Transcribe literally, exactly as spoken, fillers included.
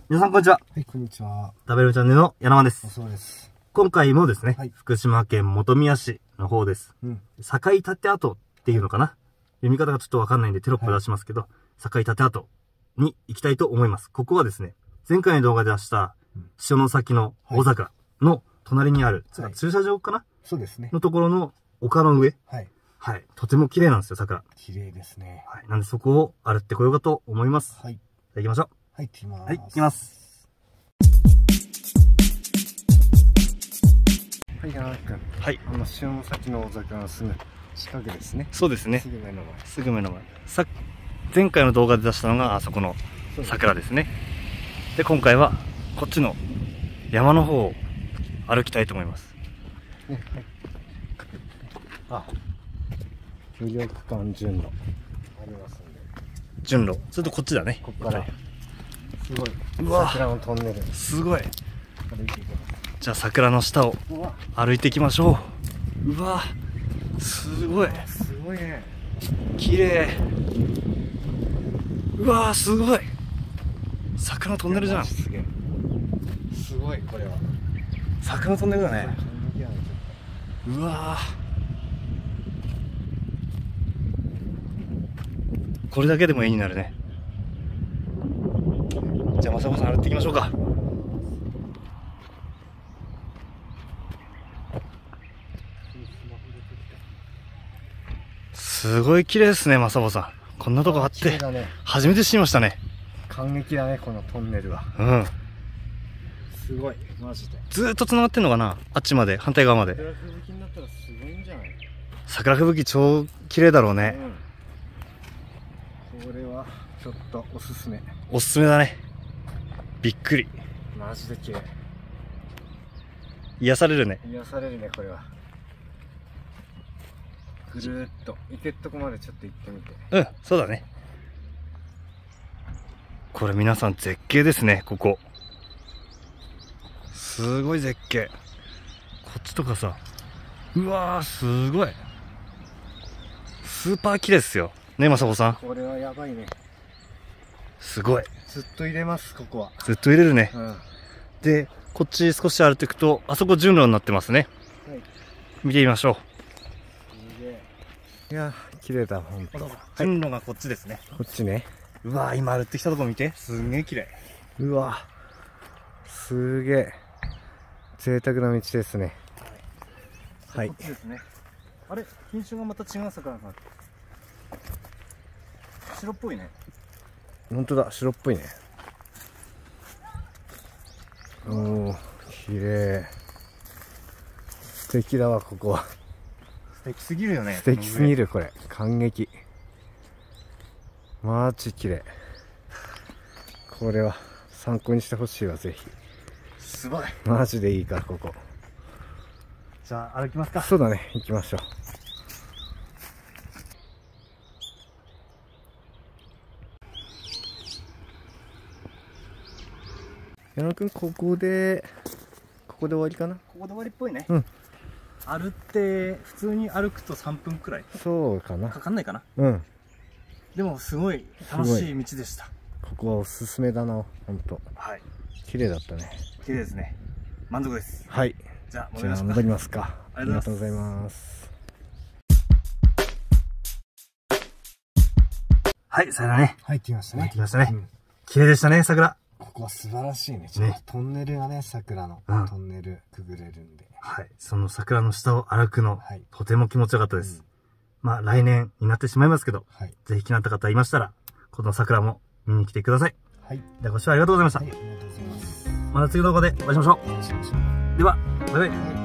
皆さんこんにちは。 はい、こんにちは。 食べるチャンネルの柳間です。 そうです。 今回もですね、 はい、 福島県本宮市の方です。 うん。 坂井立跡っていうのかな、はい、読み方がちょっとわかんないんでテロップ出しますけど、はい、坂井立跡に行きたいと思います。ここはですね、前回の動画で出した潮の先の大坂の隣にある、はい、駐車場かな、 そうですね。 のところの丘の上。はい。はい。とても綺麗なんですよ、桜。 綺麗ですね。 はい。なんでそこを歩ってこようかと思います。はい。じゃあ行きましょう。 はい、行きます。 はい、行きます。 はい、柳くん。はい。あの、潮の先の大坂のすぐ近くですね。 そうですね。 すぐ目の前。 すぐ目の前。さ、前回の動画で出したのがあそこの桜ですね。で、今回はこっちの山の方を歩きたいと思います。ね、はい。 あ、無料区間順路ありますんで。 順路。それとこっちだね。 ここから。すごい。 うわ。 桜のトンネル。 すごい。 歩いていきます。 じゃあ桜の下を歩いていきましょう。うわ。すごい。 すごいね。 綺麗。うわー、すごい。桜のトンネルじゃん。 すげえ。すごい、これは。 桜のトンネルだね。うわー。これだけでも絵になるね。じゃあ、まさまさん歩っていきましょうか。すごい綺麗ですね、まさぼさん。こんなとこあって、初めて知りましたね。 感激だね、このトンネルは。 うん。 すごい、マジで。 ずーっと繋がってんのかな、あっちまで、反対側まで。 桜吹雪になったらすごいんじゃない？ 桜吹雪超綺麗だろうね。 うん、これはちょっとおすすめ。 おすすめだね。びっくり。 マジで綺麗。 癒されるね。 癒されるね、これは。ぐるーっと行けっとこまでちょっと行ってみて。 うん、そうだね。これ皆さん絶景ですね、ここ。すごい絶景。こっちとかさ、うわー、すごい。スーパー綺麗ですよ。ね、まさこさん。 これはやばいね。 すごい。 ずっと入れます、ここは。 ずっと入れるね。 うん、 で、こっち少し歩いていくと、あそこ順路になってますね。はい、見てみましょう。 すげえ。いや、綺麗だ、ほんと。 順路がこっちですね。 こっちね。 うわー、今歩ってきたとこ見て。すんげえ綺麗。 うわ、すげえ。贅沢な道ですね。はい。こっちですね。 あれ、品種がまた違う桜が。白っぽいね。 本当だ、白っぽいね。おお、綺麗。素敵だわ、ここは。 素敵すぎるよね。 素敵すぎる、これ。感激。マジ綺麗。これは参考にしてほしいわ、ぜひ。 すごい。 マジでいいから、ここ。 じゃあ歩きますか。 そうだね、行きましょう。矢野くん、ここでここで終わりかな。 ここで終わりっぽいね。 うん。 歩って普通に歩くとさんぷんくらい。 そうかな。 かかんないかな。 うん。 でもすごい楽しい道でした。 ここはおすすめだな、本当。はい。綺麗だったね。 綺麗ですね。満足です。 はい。 じゃあ戻りますか。戻りますか。ありがとうございます。はい、さよならね。入ってきましたね。入ってきましたね。うん、綺麗でしたね、桜。ここは素晴らしいね。ちょっとトンネルがね、桜の、うん、トンネルくぐれるんで。はい。その桜の下を歩くの、はい、とても気持ちよかったです。うん、まあ、来年になってしまいますけど、はい、ぜひ気になった方いましたら、この桜も見に来てください。はい。ではご視聴ありがとうございました。はい、ありがとうございます。また次の動画でお会いしましょう。お会いしましょう。では、バイバイ。